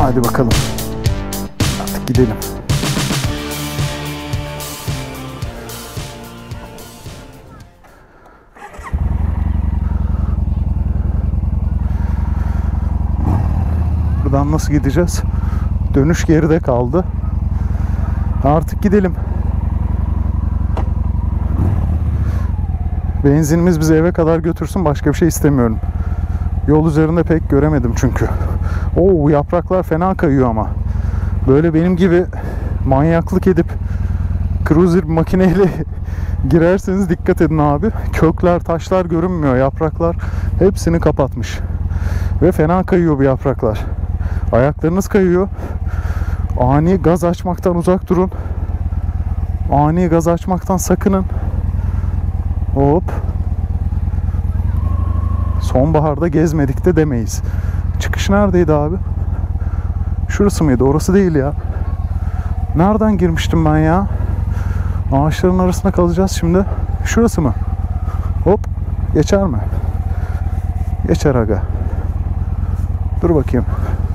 Hadi bakalım. Artık gidelim. Buradan nasıl gideceğiz? Dönüş geride kaldı. Artık gidelim. Benzinimiz bizi eve kadar götürsün. Başka bir şey istemiyorum. Yol üzerinde pek göremedim çünkü. Oo, yapraklar fena kayıyor ama. Böyle benim gibi manyaklık edip cruiser makineyle girerseniz dikkat edin abi. Kökler, taşlar görünmüyor. Yapraklar hepsini kapatmış. Ve fena kayıyor bu yapraklar. Ayaklarınız kayıyor. Ani gaz açmaktan uzak durun. Ani gaz açmaktan sakının. Hop. Sonbaharda gezmedik de demeyiz. Çıkış neredeydi abi? Şurası mıydı? Orası değil ya. Nereden girmiştim ben ya? Ağaçların arasında kalacağız şimdi. Şurası mı? Hop. Geçer mi? Geçer aga. Dur bakayım.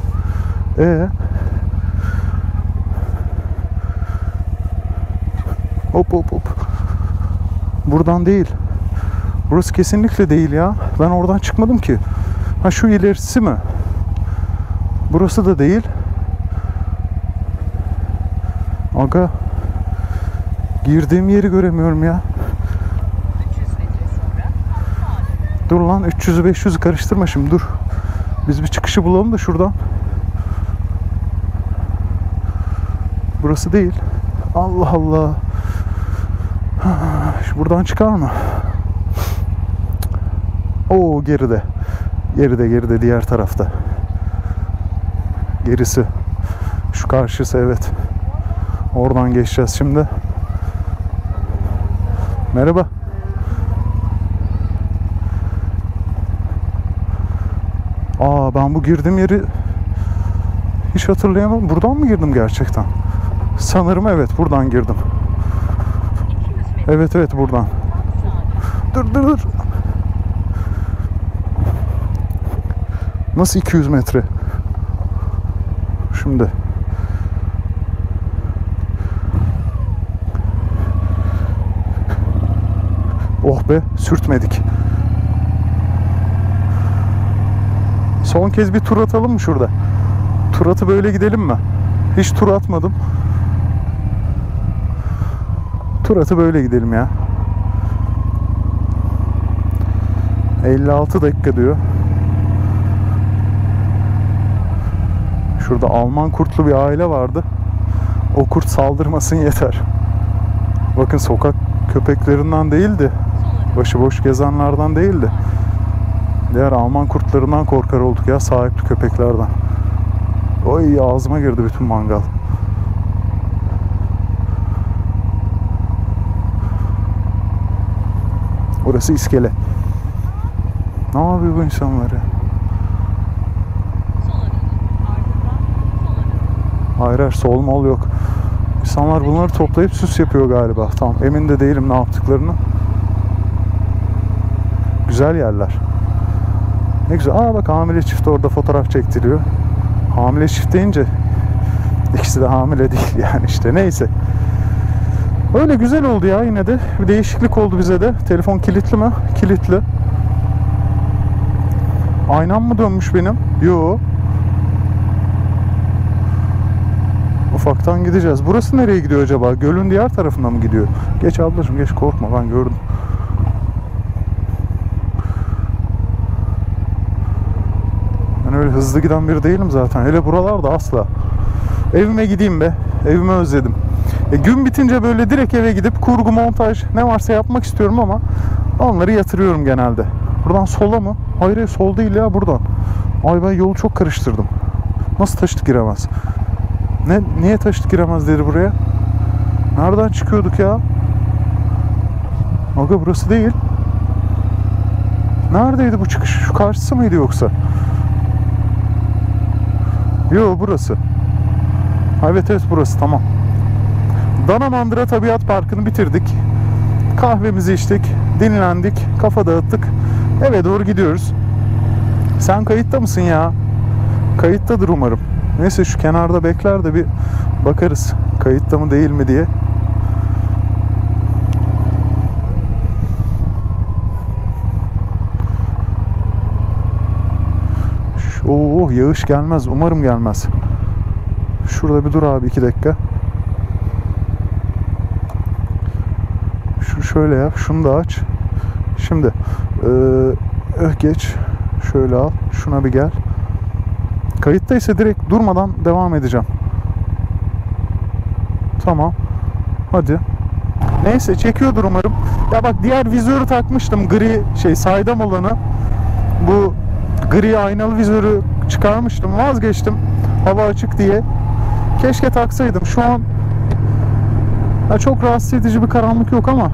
Hop hop hop. Buradan değil. Burası kesinlikle değil ya. Ben oradan çıkmadım ki. Ha, şu ilerisi mi? Burası da değil. Aga. Girdiğim yeri göremiyorum ya. 300 metre sonra. Dur lan, 300'ü 500'ü karıştırma şimdi, dur. Biz bir çıkışı bulalım da şuradan. Burası değil. Allah Allah. Buradan çıkar mı? Oo, geride. Geride diğer tarafta. Gerisi. Şu karşısı, evet. Oradan geçeceğiz şimdi. Merhaba. Ben bu girdiğim yeri hiç hatırlayamam. Buradan mı girdim gerçekten? Sanırım evet, buradan girdim. Evet buradan. Dur. Nasıl 200 metre? Şimdi. Oh be, sürtmedik. Son kez bir tur atalım mı şurada? Tur atı böyle gidelim mi? Hiç tur atmadım. Tur atı böyle gidelim ya. 56 dakika diyor. Şurada Alman kurtlu bir aile vardı. O kurt saldırmasın yeter. Bakın, sokak köpeklerinden değildi. Başıboş gezenlerden değildi. Diğer Alman kurtlarından korkar olduk ya, sahipli köpeklerden. Oy, ağzıma girdi bütün mangal. Orası iskele. Ne yapıyor bu insanlar ya? Hayır, sol mol yok. İnsanlar bunları toplayıp süs yapıyor galiba. Tamam, emin de değilim ne yaptıklarını. Güzel yerler. Ne güzel. Bak, hamile çift orada fotoğraf çektiriyor. Hamile çift deyince ikisi de hamile değil yani, işte neyse. Öyle güzel oldu ya, yine de. Bir değişiklik oldu bize de. Telefon kilitli mi? Kilitli. Aynam mı dönmüş benim? Yo. Ufaktan gideceğiz. Burası nereye gidiyor acaba? Gölün diğer tarafına mı gidiyor? Geç ablacığım, geç, korkma, ben gördüm. Ben öyle hızlı giden biri değilim zaten. Hele buralarda asla. Evime gideyim be. Evimi özledim. Gün bitince böyle direkt eve gidip kurgu, montaj ne varsa yapmak istiyorum ama onları yatırıyorum genelde. Buradan sola mı? Hayır, sol değil ya, buradan. Ay, ben yolu çok karıştırdım. Nasıl taşıt giremez? Niye taşıt giremez dedi buraya? Nereden çıkıyorduk ya? Aga, burası değil. Neredeydi bu çıkış? Şu karşısı mıydı yoksa? Yo, burası. Evet burası, tamam. Danamandıra Tabiat Parkı'nı bitirdik. Kahvemizi içtik, dinlendik, kafa dağıttık. Eve doğru gidiyoruz. Sen kayıtta mısın ya? Kayıttadır umarım. Neyse şu kenarda bekler de bir bakarız kayıtta mı değil mi diye. Oo, yağış gelmez. Umarım gelmez. Şurada bir dur abi 2 dakika. Şöyle yap. Şunu da aç. Şimdi geç. Şöyle al. Şuna bir gel. Kayıttaysa direkt durmadan devam edeceğim. Tamam. Hadi. Neyse çekiyordur umarım. Ya bak diğer vizörü takmıştım. Gri saydam olanı. Bu gri aynalı vizörü çıkarmıştım. Vazgeçtim. Hava açık diye. Keşke taksaydım. Şu an çok rahatsız edici bir karanlık yok ama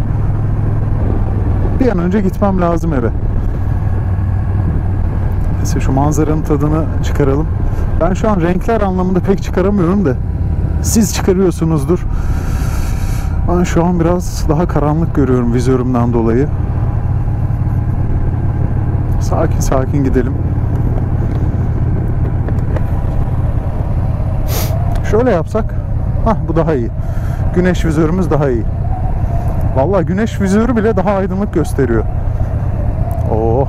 bir an önce gitmem lazım eve. Neyse şu manzaranın tadını çıkaralım. Ben şu an renkler anlamında pek çıkaramıyorum da siz çıkarıyorsunuzdur. Ben şu an biraz daha karanlık görüyorum vizörümden dolayı. Sakin sakin gidelim. Şöyle yapsak. Bu daha iyi. Güneş vizörümüz daha iyi. Vallahi güneş vizörü bile daha aydınlık gösteriyor. Oh.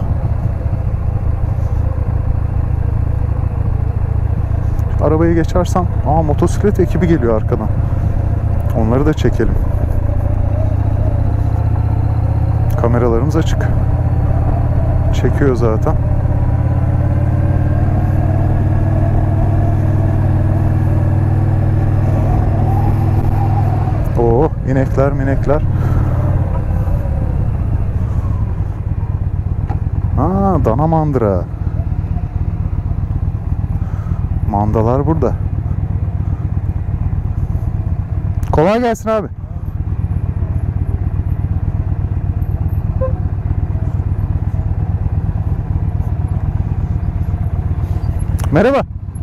Şu arabayı geçersem, motosiklet ekibi geliyor arkadan. Onları da çekelim. Kameralarımız açık. Çekiyor zaten. Oo, inekler minekler. Dana mandıra. Mandalar burada. Kolay gelsin abi. Merhaba.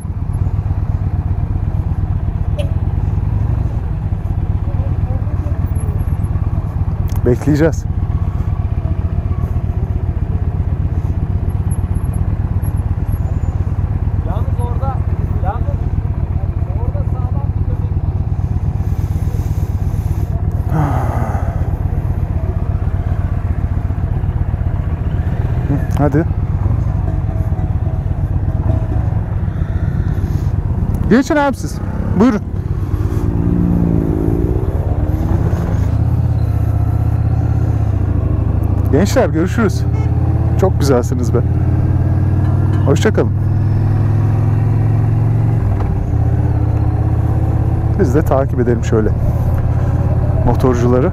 Bekleyeceğiz. Yalnız orada sağlam bir köpek. Hadi. Geçin abi siz. Buyurun. Gençler görüşürüz. Çok güzelsiniz be. Hoşça kalın. Biz de takip edelim şöyle motorcuları.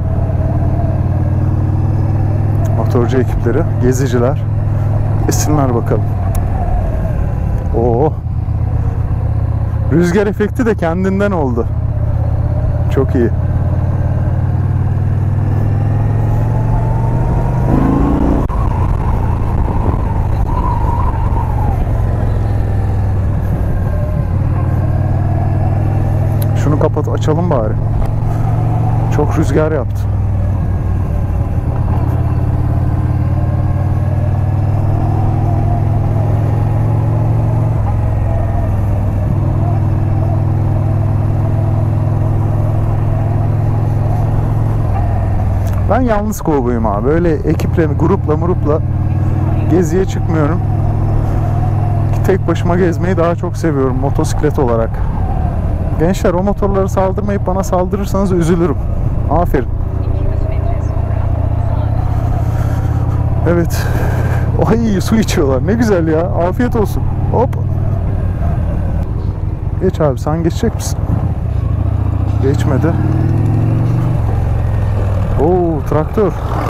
Motorcu ekipleri, geziciler. Esinler bakalım. Oo. Rüzgar efekti de kendinden oldu. Çok iyi. Şunu kapat, açalım bari. Çok rüzgar yaptı. Ben yalnız kovboyum abi. Böyle ekiple, grupla geziye çıkmıyorum. Tek başıma gezmeyi daha çok seviyorum motosiklet olarak. Gençler o motorları saldırmayıp bana saldırırsanız üzülürüm. Aferin. 200 metre sonra Evet. Ay su içiyorlar. Ne güzel ya. Afiyet olsun. Hop. Geç abi, sen geçecek misin? Geçmedi. Oo, traktör.